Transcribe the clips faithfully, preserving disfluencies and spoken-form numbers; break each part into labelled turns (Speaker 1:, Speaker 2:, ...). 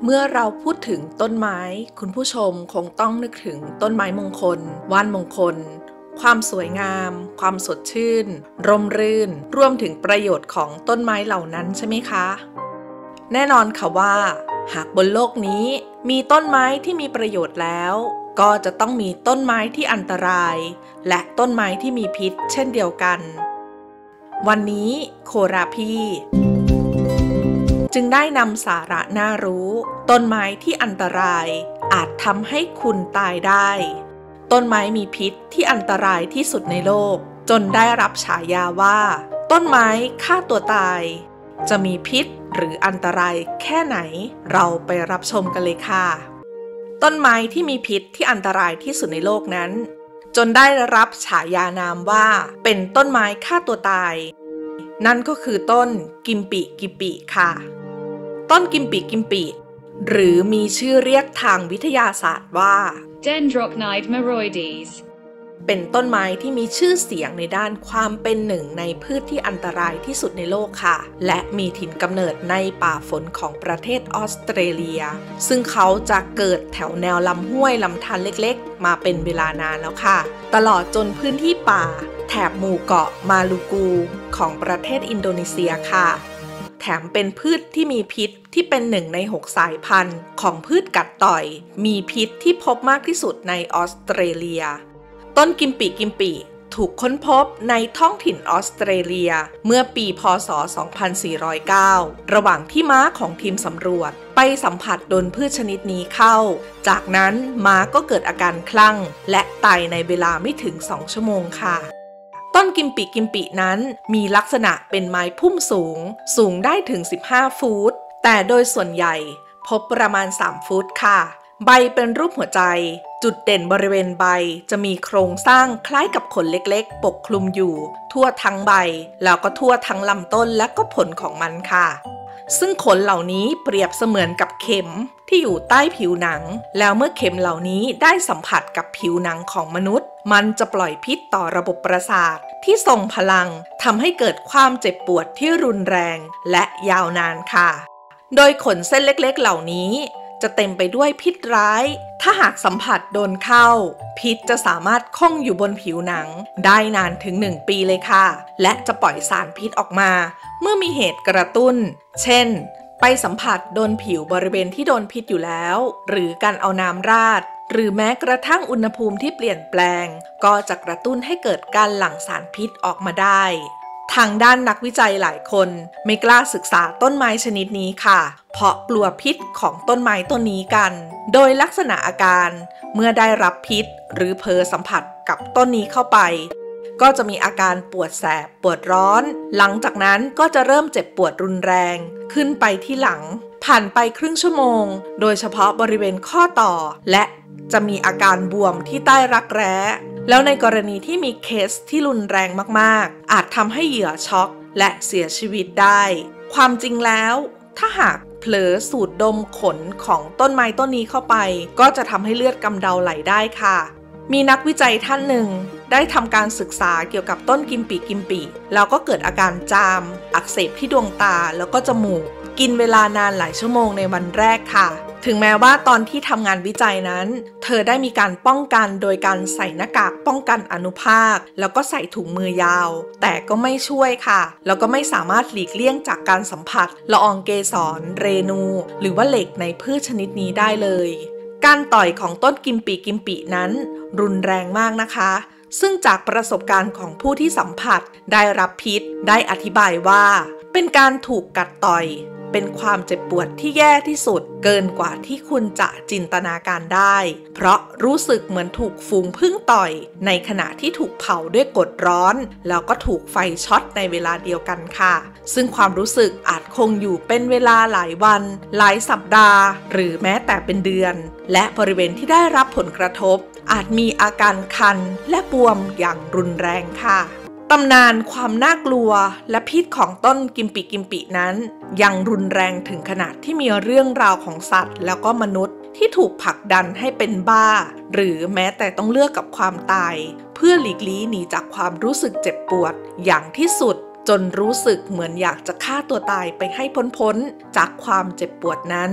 Speaker 1: เมื่อเราพูดถึงต้นไม้คุณผู้ชมคงต้องนึกถึงต้นไม้มงคลว่านมงคลความสวยงามความสดชื่นร่มรื่นรวมถึงประโยชน์ของต้นไม้เหล่านั้นใช่ไหมคะแน่นอนค่ะว่าหากบนโลกนี้มีต้นไม้ที่มีประโยชน์แล้วก็จะต้องมีต้นไม้ที่อันตรายและต้นไม้ที่มีพิษเช่นเดียวกันวันนี้โคราพี่จึงได้นำสาระน่ารู้ต้นไม้ที่อันตรายอาจทำให้คุณตายได้ต้นไม้มีพิษที่อันตรายที่สุดในโลกจนได้รับฉายาว่าต้นไม้ฆ่าตัวตายจะมีพิษหรืออันตรายแค่ไหนเราไปรับชมกันเลยค่ะต้นไม้ที่มีพิษที่อันตรายที่สุดในโลกนั้นจนได้รับฉายานามว่าเป็นต้นไม้ฆ่าตัวตายนั่นก็คือต้นกิมปิกิมปิค่ะต้นกิมปิกิมปิหรือมีชื่อเรียกทางวิทยาศาสตร์ว่า
Speaker 2: Dendrocnide meroides
Speaker 1: เป็นต้นไม้ที่มีชื่อเสียงในด้านความเป็นหนึ่งในพืชที่อันตรายที่สุดในโลกค่ะและมีถิ่นกำเนิดในป่าฝนของประเทศออสเตรเลียซึ่งเขาจะเกิดแถวแนวลำห้วยลำธารเล็กๆมาเป็นเวลานานแล้วค่ะตลอดจนพื้นที่ป่าแถบหมู่เกาะมาลูกูของประเทศอินโดนีเซียค่ะแถมเป็นพืชที่มีพิษที่เป็นหนึ่งในหกสายพันธุ์ของพืชกัดต่อยมีพิษที่พบมากที่สุดในออสเตรเลียต้นกิมปิกิมปิถูกค้นพบในท้องถิ่นออสเตรเลียเมื่อปีพ.ศ. สองพันสี่ร้อยเก้าระหว่างที่ม้าของทีมสำรวจไปสัมผัสโดนพืชชนิดนี้เข้าจากนั้นม้าก็เกิดอาการคลั่งและตายในเวลาไม่ถึงสองชั่วโมงค่ะต้นกิมปิกิมปินั้นมีลักษณะเป็นไม้พุ่มสูงสูงได้ถึงสิบห้าฟุตแต่โดยส่วนใหญ่พบประมาณสามฟุตค่ะใบเป็นรูปหัวใจจุดเด่นบริเวณใบจะมีโครงสร้างคล้ายกับขนเล็กๆปกคลุมอยู่ทั่วทั้งใบแล้วก็ทั่วทั้งลำต้นและก็ผลของมันค่ะซึ่งขนเหล่านี้เปรียบเสมือนกับเข็มที่อยู่ใต้ผิวหนังแล้วเมื่อเข็มเหล่านี้ได้สัมผัสกับผิวหนังของมนุษย์มันจะปล่อยพิษต่อระบบประสาทที่ทรงพลังทำให้เกิดความเจ็บปวดที่รุนแรงและยาวนานค่ะโดยขนเส้นเล็กๆเหล่านี้จะเต็มไปด้วยพิษร้ายถ้าหากสัมผัสโดนเข้าพิษจะสามารถคงอยู่บนผิวหนังได้นานถึงหนึ่งปีเลยค่ะและจะปล่อยสารพิษออกมาเมื่อมีเหตุกระตุ้นเช่นไปสัมผัสโดนผิวบริเวณที่โดนพิษอยู่แล้วหรือการเอาน้ำราดหรือแม้กระทั่งอุณหภูมิที่เปลี่ยนแปลงก็จะกระตุ้นให้เกิดการหลั่งสารพิษออกมาได้ทางด้านนักวิจัยหลายคนไม่กล้าศึกษาต้นไม้ชนิดนี้ค่ะเพราะกลัวพิษของต้นไม้ต้นนี้กันโดยลักษณะอาการเมื่อได้รับพิษหรือเผลอสัมผัสกับต้นนี้เข้าไปก็จะมีอาการปวดแสบปวดร้อนหลังจากนั้นก็จะเริ่มเจ็บปวดรุนแรงขึ้นไปที่หลังผ่านไปครึ่งชั่วโมงโดยเฉพาะบริเวณข้อต่อและจะมีอาการบวมที่ใต้รักแร้แล้วในกรณีที่มีเคสที่รุนแรงมากๆอาจทำให้เหยื่อช็อกและเสียชีวิตได้ความจริงแล้วถ้าหากเผลอสูดดมขนของต้นไม้ต้นนี้เข้าไปก็จะทำให้เลือดกำเดาไหลได้ค่ะมีนักวิจัยท่านหนึ่งได้ทำการศึกษาเกี่ยวกับต้นกิมปิกิมปิแล้วก็เกิดอาการจามอักเสบที่ดวงตาแล้วก็จมูกกินเวลานานหลายชั่วโมงในวันแรกค่ะถึงแม้ว่าตอนที่ทำงานวิจัยนั้นเธอได้มีการป้องกันโดยการใส่หน้ากากป้องกันอนุภาคแล้วก็ใส่ถุงมือยาวแต่ก็ไม่ช่วยค่ะแล้วก็ไม่สามารถหลีกเลี่ยงจากการสัมผัสละอองเกสรเรนูหรือว่าเหล็กในพืชชนิดนี้ได้เลยการต่อยของต้นกิมปิกิมปินั้นรุนแรงมากนะคะซึ่งจากประสบการณ์ของผู้ที่สัมผัสได้รับพิษได้อธิบายว่าเป็นการถูกกัดต่อยเป็นความเจ็บปวดที่แย่ที่สุดเกินกว่าที่คุณจะจินตนาการได้เพราะรู้สึกเหมือนถูกฝูงผึ้งต่อยในขณะที่ถูกเผาด้วยกรดร้อนแล้วก็ถูกไฟช็อตในเวลาเดียวกันค่ะซึ่งความรู้สึกอาจคงอยู่เป็นเวลาหลายวันหลายสัปดาห์หรือแม้แต่เป็นเดือนและบริเวณที่ได้รับผลกระทบอาจมีอาการคันและบวมอย่างรุนแรงค่ะตำนานความน่ากลัวและพิษของต้นกิมปิกิมปินั้นยังรุนแรงถึงขนาดที่มีเรื่องราวของสัตว์แล้วก็มนุษย์ที่ถูกผลักดันให้เป็นบ้าหรือแม้แต่ต้องเลือกกับความตายเพื่อหลีกลี่หนีจากความรู้สึกเจ็บปวดอย่างที่สุดจนรู้สึกเหมือนอยากจะฆ่าตัวตายไปให้พ้นๆจากความเจ็บปวดนั้น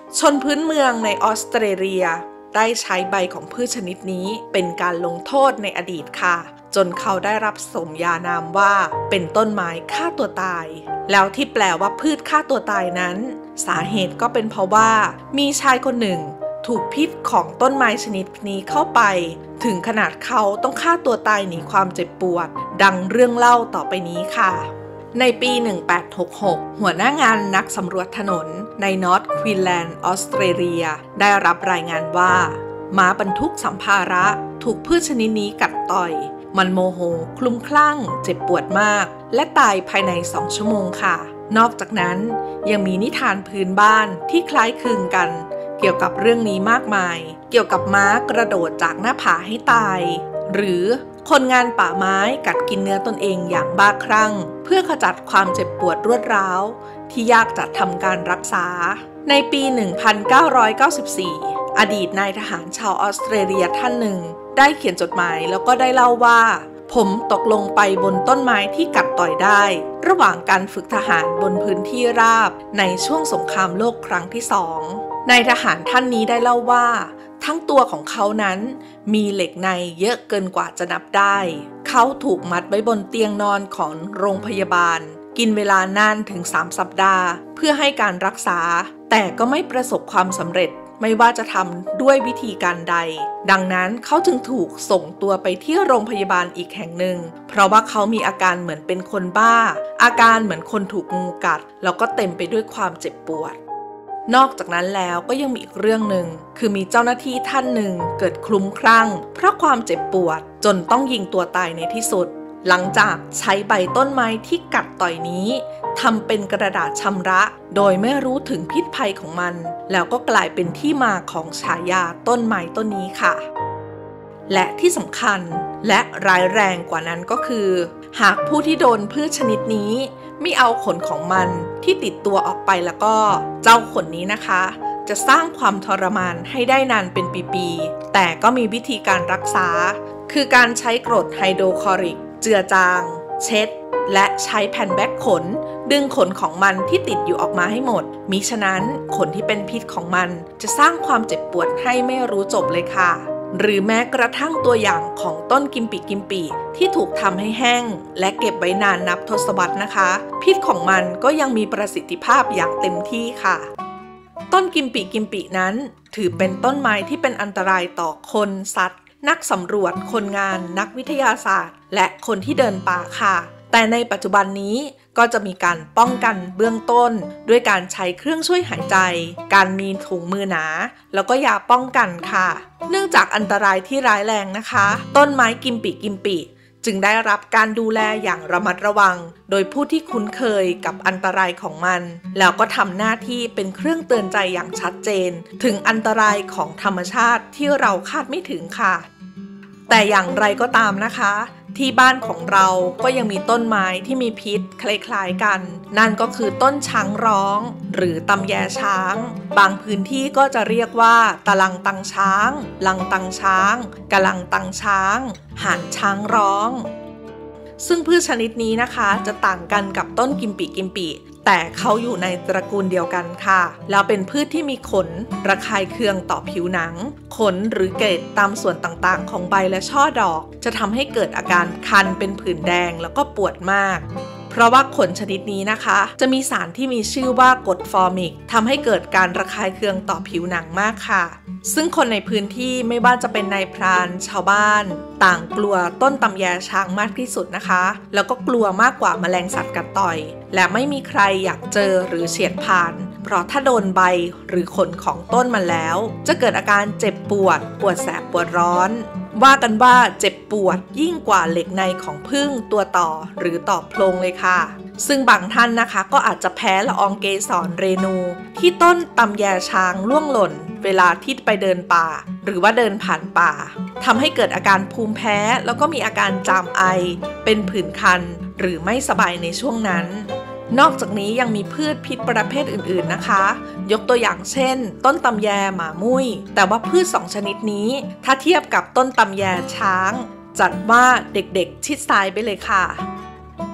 Speaker 1: ชนพื้นเมืองในออสเตรเลียได้ใช้ใบของพืชชนิดนี้เป็นการลงโทษในอดีตค่ะจนเขาได้รับสมญานามว่าเป็นต้นไม้ฆ่าตัวตายแล้วที่แปลว่าพืชฆ่าตัวตายนั้นสาเหตุก็เป็นเพราะว่ามีชายคนหนึ่งถูกพิษของต้นไม้ชนิดนี้เข้าไปถึงขนาดเขาต้องฆ่าตัวตายหนีความเจ็บปวดดังเรื่องเล่าต่อไปนี้ค่ะในปีหนึ่งพันแปดร้อยหกสิบหกหัวหน้างานนักสำรวจถนนในนอร์ทควีนแลนด์ออสเตรเลียได้รับรายงานว่าม้าบรรทุกสัมภาระถูกพืชชนิดนี้กัดต่อยมันโมโหคลุ้มคลั่งเจ็บปวดมากและตายภายในสองชั่วโมงค่ะนอกจากนั้นยังมีนิทานพื้นบ้านที่คล้ายคลึงกันเกี่ยวกับเรื่องนี้มากมายเกี่ยวกับม้ากระโดดจากหน้าผาให้ตายหรือคนงานป่าไม้กัดกินเนื้อตนเองอย่างบ้าคลั่งเพื่อขจัดความเจ็บปวดรวดร้าวที่ยากจะทำการรักษาในปีหนึ่งพันเก้าร้อยเก้าสิบสี่อดีตนายทหารชาวออสเตรเลียท่านหนึ่งได้เขียนจดหมายแล้วก็ได้เล่าว่าผมตกลงไปบนต้นไม้ที่กัดต่อยได้ระหว่างการฝึกทหารบนพื้นที่ราบในช่วงสงครามโลกครั้งที่สองนายทหารท่านนี้ได้เล่าว่าทั้งตัวของเขานั้นมีเหล็กในเยอะเกินกว่าจะนับได้เขาถูกมัดไว้บนเตียงนอนของโรงพยาบาลกินเวลานานถึงสามสัปดาห์เพื่อให้การรักษาแต่ก็ไม่ประสบความสำเร็จไม่ว่าจะทำด้วยวิธีการใดดังนั้นเขาจึงถูกส่งตัวไปที่โรงพยาบาลอีกแห่งหนึ่งเพราะว่าเขามีอาการเหมือนเป็นคนบ้าอาการเหมือนคนถูกงูกัดแล้วก็เต็มไปด้วยความเจ็บปวดนอกจากนั้นแล้วก็ยังมีอีกเรื่องหนึ่งคือมีเจ้าหน้าที่ท่านหนึ่งเกิดคลุ้มคลั่งเพราะความเจ็บปวดจนต้องยิงตัวตายในที่สุดหลังจากใช้ใบต้นไม้ที่กัดต่อยนี้ทำเป็นกระดาษชำระโดยไม่รู้ถึงพิษภัยของมันแล้วก็กลายเป็นที่มาของฉายาต้นไม้ต้นนี้ค่ะและที่สำคัญและร้ายแรงกว่านั้นก็คือหากผู้ที่โดนพืชชนิดนี้ไม่เอาขนของมันที่ติดตัวออกไปแล้วก็เจ้าขนนี้นะคะจะสร้างความทรมานให้ได้นานเป็นปีๆแต่ก็มีวิธีการรักษาคือการใช้กรดไฮโดรคลอริกเจือจางเช็ดและใช้แผ่นแบ็กขนดึงขนของมันที่ติดอยู่ออกมาให้หมดมิฉะนั้นขนที่เป็นพิษของมันจะสร้างความเจ็บปวดให้ไม่รู้จบเลยค่ะหรือแม้กระทั่งตัวอย่างของต้นกิมปิกิมปิที่ถูกทำให้แห้งและเก็บไว้นานนับทศวรรษนะคะพิษของมันก็ยังมีประสิทธิภาพอย่างเต็มที่ค่ะต้นกิมปิกิมปินั้นถือเป็นต้นไม้ที่เป็นอันตรายต่อคนสัตว์นักสำรวจคนงานนักวิทยาศาสตร์และคนที่เดินป่าค่ะแต่ในปัจจุบันนี้ก็จะมีการป้องกันเบื้องต้นด้วยการใช้เครื่องช่วยหายใจการมีถุงมือหนาแล้วก็ยาป้องกันค่ะเนื่องจากอันตรายที่ร้ายแรงนะคะต้นไม้กิมปิกิมปิจึงได้รับการดูแลอย่างระมัดระวังโดยผู้ที่คุ้นเคยกับอันตรายของมันแล้วก็ทำหน้าที่เป็นเครื่องเตือนใจอย่างชัดเจนถึงอันตรายของธรรมชาติที่เราคาดไม่ถึงค่ะแต่อย่างไรก็ตามนะคะที่บ้านของเราก็ยังมีต้นไม้ที่มีพิษคล้ายๆกันนั่นก็คือต้นช้างร้องหรือตำแยช้างบางพื้นที่ก็จะเรียกว่าตะลังตังช้างลังตังช้างกะลังตังช้างห่านช้างร้องซึ่งพืชชนิดนี้นะคะจะต่างกันกับต้นกิมปิกิมปิแต่เขาอยู่ในตระกูลเดียวกันค่ะแล้วเป็นพืชที่มีขนระคายเคืองต่อผิวหนังขนหรือเกล็ดตามส่วนต่างๆของใบและช่อดอกจะทำให้เกิดอาการคันเป็นผื่นแดงแล้วก็ปวดมากเพราะว่าขนชนิดนี้นะคะจะมีสารที่มีชื่อว่ากรดฟอร์มิกทำให้เกิดการระคายเคืองต่อผิวหนังมากค่ะซึ่งคนในพื้นที่ไม่ว่าจะเป็นนายพรานชาวบ้านต่างกลัวต้นตำแยช้างมากที่สุดนะคะแล้วก็กลัวมากกว่าแมลงสัตว์กัดต่อยและไม่มีใครอยากเจอหรือเฉียดผ่านเพราะถ้าโดนใบหรือขนของต้นมันแล้วจะเกิดอาการเจ็บปวดปวดแสบปวดร้อนว่ากันว่าเจ็บปวดยิ่งกว่าเหล็กในของผึ้งตัวต่อหรือต่อโพรงเลยค่ะซึ่งบางท่านนะคะก็อาจจะแพ้ละอองเกสรเรนูที่ต้นตำแยช้างล่วงหล่นเวลาที่ไปเดินป่าหรือว่าเดินผ่านป่าทำให้เกิดอาการภูมิแพ้แล้วก็มีอาการจามไอเป็นผื่นคันหรือไม่สบายในช่วงนั้นนอกจากนี้ยังมีพืชพิษประเภทอื่นๆนะคะยกตัวอย่างเช่นต้นตำแยหมามุ้ยแต่ว่าพืชสองชนิดนี้ถ้าเทียบกับต้นตำแยช้างจัดว่าเด็กๆชิดซ้ายไปเลยค่ะ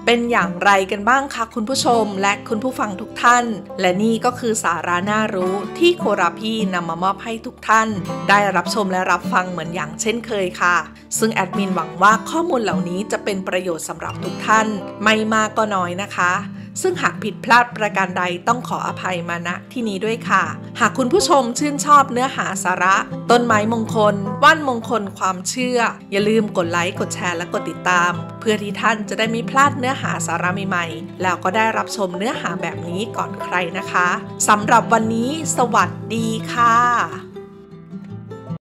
Speaker 1: เป็นอย่างไรกันบ้างคะคุณผู้ชมและคุณผู้ฟังทุกท่านและนี่ก็คือสาระน่ารู้ที่โคราพี่นำมามอบให้ทุกท่านได้รับชมและรับฟังเหมือนอย่างเช่นเคยค่ะซึ่งแอดมินหวังว่าข้อมูลเหล่านี้จะเป็นประโยชน์สำหรับทุกท่านไม่มากก็น้อยนะคะซึ่งหากผิดพลาดประการใดต้องขออภัยมาณที่นี้ด้วยค่ะหากคุณผู้ชมชื่นชอบเนื้อหาสาระต้นไม้มงคลว่านมงคลความเชื่ออย่าลืมกดไลค์กดแชร์และกดติดตามเพื่อที่ท่านจะได้ไม่พลาดเนื้อหาสาระใหม่ๆแล้วก็ได้รับชมเนื้อหาแบบนี้ก่อนใครนะคะสำหรับวันนี้สวัสดีค่ะ